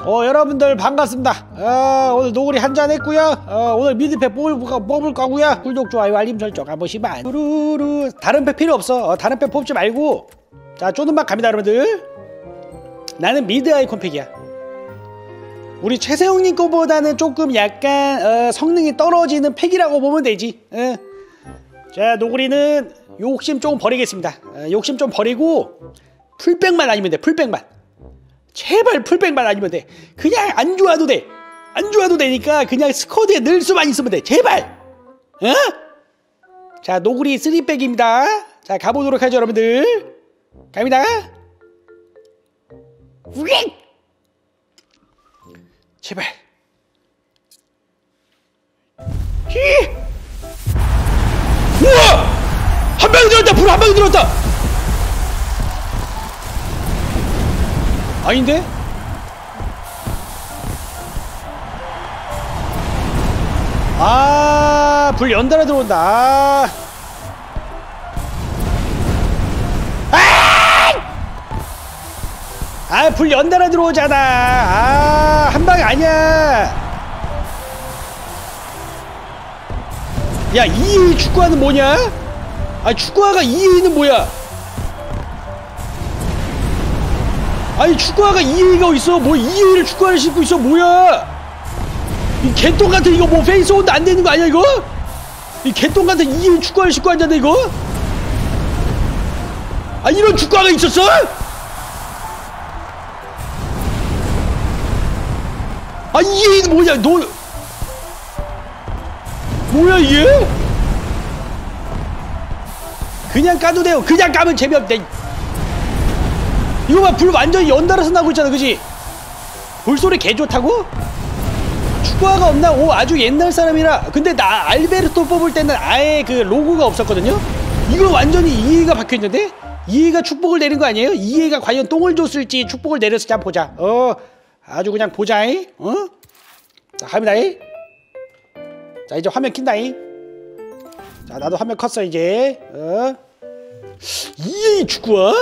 여러분들 반갑습니다. 오늘 노구리 한잔 했고요. 오늘 미드팩 뽑을 거고요. 구독, 좋아요, 알림 설정 한 번씩만. 루루. 다른 팩 필요 없어. 다른 팩 뽑지 말고. 자, 쪼는맛 갑니다, 여러분들. 나는 미드 아이콘 팩이야. 우리 최세용님 거보다는 조금 약간 성능이 떨어지는 팩이라고 보면 되지. 자, 노구리는 욕심 좀 버리겠습니다. 욕심 좀 버리고 풀백만 아니면 돼. 풀백만. 제발 풀백만 아니면 돼. 그냥 안 좋아도 돼. 안 좋아도 되니까 그냥 스쿼드에 넣을 수만 있으면 돼. 제발. 자, 노구리 3백입니다. 자, 가보도록 하죠, 여러분들. 갑니다. 우익! 제발. 우와! 한 방에 들었다. 불 한 방에 들었다. 아닌데? 불 연달아 들어온다. 불 연달아 들어오잖아. 한 방에 아니야. 야, 2A 축구화는 뭐냐? 축구화가 2A는 뭐야? 아니, 축구화가 2A가 어딨어? 뭐 2A를 축구화를 신고 있어? 뭐야? 이 개똥 같은 이거 뭐 페이스 온도 안 되는 거 아니야 이거? 이 개똥 같은 2A 축구화를 신고 앉았네 이거? 이런 축구화가 있었어? EA는 뭐냐? 뭐야 이게? 그냥 까도 돼요. 그냥 까면 재미없네. 이거 봐, 불 완전히 연달아서 나고 있잖아, 그지? 불소리 개 좋다고? 축구화가 없나? 아주 옛날 사람이라. 근데 나 알베르토 뽑을 때는 아예 그 로고가 없었거든요? 이거 완전히 EA가 박혀있는데? EA가 축복을 내린 거 아니에요? EA가 과연 똥을 줬을지 축복을 내렸을지 한번 보자. 아주 그냥 보자잉. 자, 갑니다잉. 자, 이제 화면 킨다잉. 자, 나도 화면 컸어 이제. EA 축구화?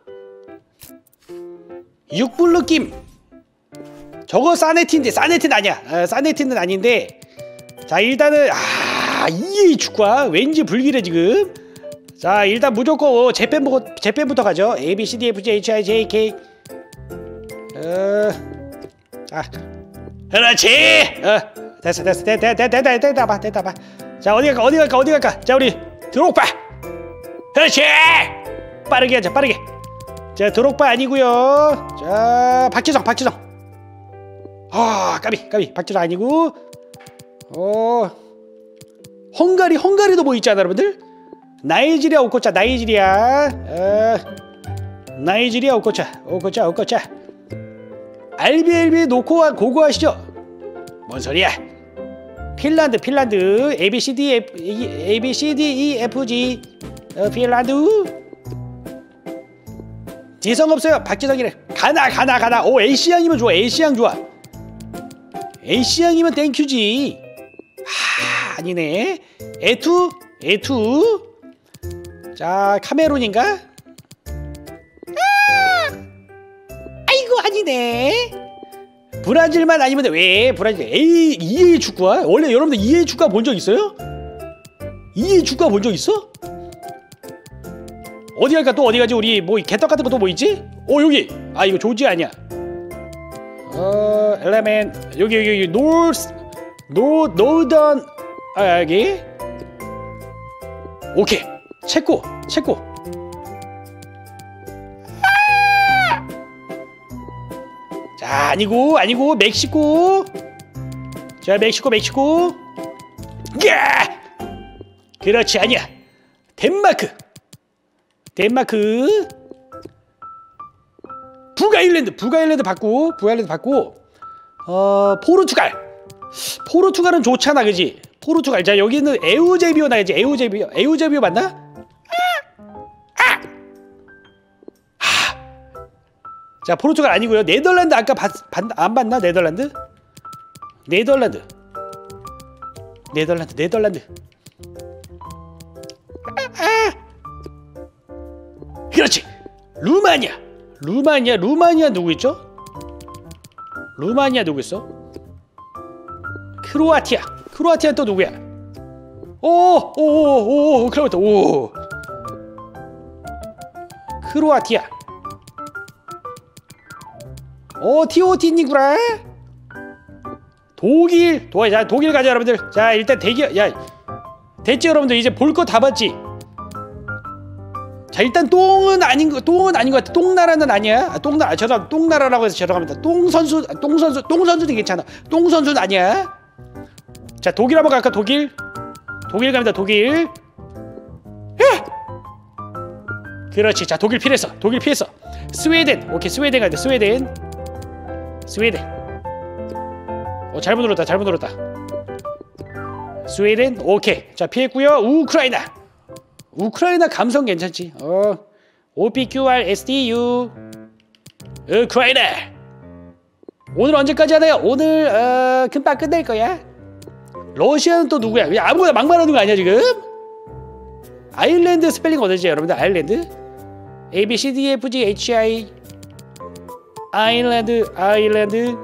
6불 느낌. 저거 사네틴인데, 사네틴 아니야. 사네틴은 아닌데. 자, 일단은 EA 축구화 왠지 불길해 지금. 자, 일단 무조건 재팬부터 가죠. A, B, C, D, F, G, H, I, J, K. 자, 그렇지. 됐다 봐. 자, 어디 갈까? 자, 우리 드록바. 그렇지. 빠르게 하자, 빠르게. 자, 드록바 아니고요. 자, 박지성. 까비. 박지성 아니고. 헝가리도 뭐 있잖아, 여러분들. 나이지리아 오코차. RBLB 놓고 고고하시죠? 뭔 소리야? 핀란드 A B C D E F G 핀란드. 지성 없어요. 박지성이래. 가나. A씨양이면 좋아. A씨양 좋아. A씨양이면 땡큐지. 아니네. 에투. 자, 카메룬인가? 아이고, 아니네. 브라질만 아니면 돼. 왜? 브라질 EA 축구화? 원래 여러분들 EA 축구화 본 적 있어요? EA 축구화 본 적 있어? 어디 갈까? 또 어디 가지? 우리 뭐 개떡 같은 거 또 뭐 있지? 여기. 이거 조지 아니야. 엘레멘. 여기 노던. 여기. 오케이. 체코. 자, 아니고 멕시코. 자, 멕시코. 야! 그렇지, 아니야. 덴마크. 북아일랜드 받고. 포르투갈은 좋잖아, 그지? 포르투갈. 자, 여기는 에우제비오 나야지. 에우제비오 맞나? 자, 포르투갈 아니고요. 네덜란드 아까 안 봤나? 네덜란드. 그렇지. 루마니아 누구 있죠? 루마니아 누구 있어? 크로아티아. 크로아티아 또 누구야? 오오오오 크로아티아. 오 크로아티아. 티오티니구나. 독일. 자 독일 가자 여러분들. 자 일단 됐지 여러분들. 이제 볼 거 다 봤지? 자 일단 똥은 아닌 것 같아. 똥나라는 아니야. 똥나라라고 해서 죄송합니다. 똥선수도 괜찮아. 똥선수는 아니야. 자 독일 한번 갈까? 독일 갑니다. 독일. 그렇지. 자 독일 피했어. 스웨덴. 오케이 스웨덴 가자. 스웨덴. 잘못 눌렀다. 스웨덴. 오케이. 자 피했고요. 우크라이나 감성 괜찮지? OPQRSTU 우크라이나. 오늘 언제까지 하나요? 오늘 금방 끝낼 거야. 러시아는 또 누구야? 그냥 아무거나 막 말하는 거 아니야 지금? 아일랜드 스펠링 어디지 여러분들? 아일랜드 ABCDEFGHI 아일랜드. 아일랜드.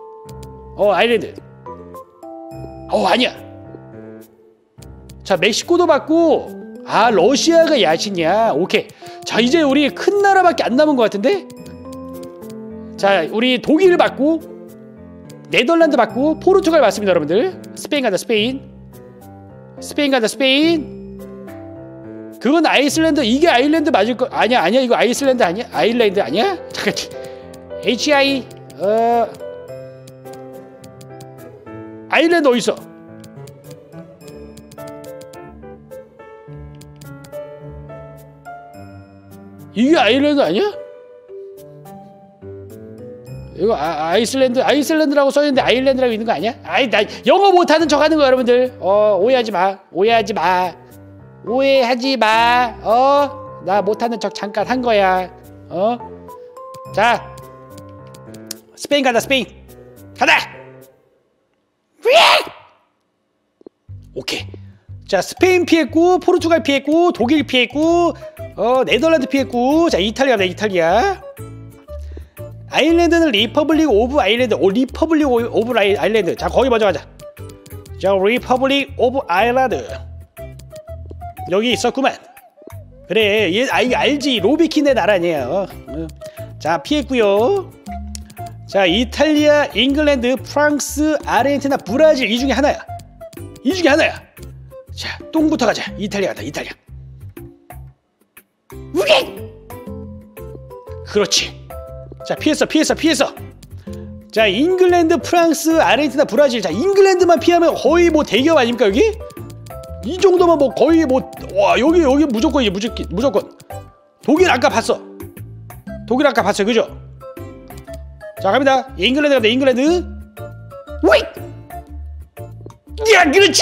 아니야. 자 멕시코도 받고. 러시아가 야신이야. 오케이. 자 이제 우리 큰 나라밖에 안 남은 것 같은데. 자 우리 독일 받고, 네덜란드 받고, 포르투갈 받습니다 여러분들. 스페인 간다. 스페인 간다. 그건 아이슬란드. 이게 아일랜드 맞을 거 아니야. 이거 아이슬란드 아니야? 아일랜드 아니야? 잠깐. HI 아일랜드 어디 있어? 이게 아일랜드 아니야? 이거 아이슬란드라고 써있는데 아일랜드라고 있는 거 아니야? 나 영어 못하는 척 하는 거 여러분들. 오해하지 마. 나 못하는 척 잠깐 한 거야. 자 스페인 간다. 오케이. 자 스페인 피했고, 포르투갈 피했고, 독일 피했고, 네덜란드 피했고. 자 이탈리아. 아일랜드는 리퍼블릭 오브 아일랜드. 리퍼블릭 오브 아일랜드. 자 거기 먼저 가자. 자 리퍼블릭 오브 아일랜드 여기 있었구만. 그래 얘 알지. 로비킨의 나라 아니에요. 자 피했고요. 자 이탈리아, 잉글랜드, 프랑스, 아르헨티나, 브라질. 이 중에 하나야. 자 똥부터 가자. 이탈리아. 그렇지. 자 피했어. 자 잉글랜드, 프랑스, 아르헨티나, 브라질. 자 잉글랜드만 피하면 거의 뭐 대기업 아닙니까 여기? 이 정도면 뭐 거의 뭐 와 여기 무조건이지. 무조건. 독일 아까 봤어. 그죠? 자 갑니다. 잉글랜드 갑니다. 잉글랜드. 웨이. 야 그렇지.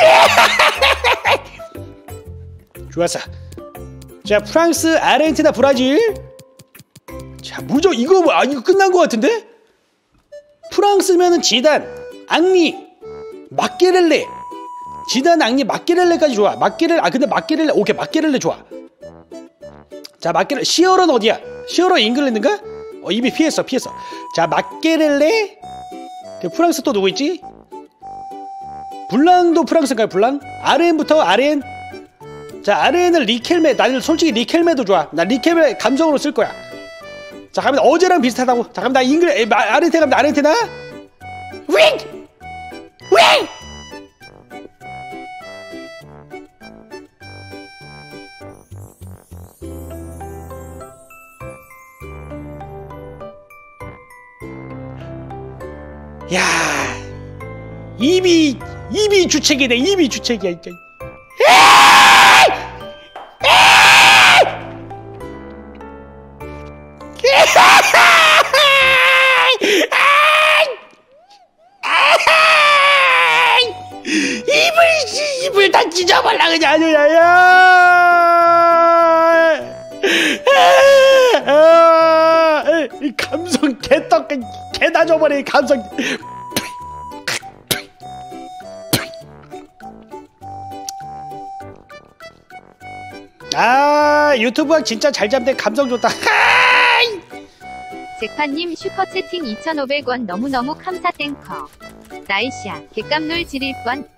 좋았어. 자 프랑스, 아르헨티나, 브라질. 자 무조건 이거 이거 끝난 것 같은데? 프랑스면은 지단, 앙리, 마케렐레. 지단, 앙리, 마케렐레까지 좋아. 근데 마케렐레. 오케이 마케렐레 좋아. 자 마케렐레. 시어로는 어디야? 시어로 잉글랜드인가? 이미 피했어. 자 마케렐레. 프랑스 또 누구 있지? 블랑도 프랑스인가요? 블랑? 아르헨부터. 아르헨. 자 아르헨은 리켈메. 나는 솔직히 리켈메도 좋아. 나 리켈메 감성으로 쓸 거야. 자 갑니다. 어제랑 비슷하다고. 자 갑니다. 아르헨티나 갑니다. 아르헨티나. 윙. 야 입이 주책이네. 입이 주책이야. 입을 다 찢어발라 그냥 아주. 이 감성 개떡 개다 줘버려. 이 감성. 유튜브가 진짜 잘 잡네. 감성 좋다. 잭파님 슈퍼채팅 2,500원 너무너무 감사 땡커. 나이샤 객감놀 지릴 뻔.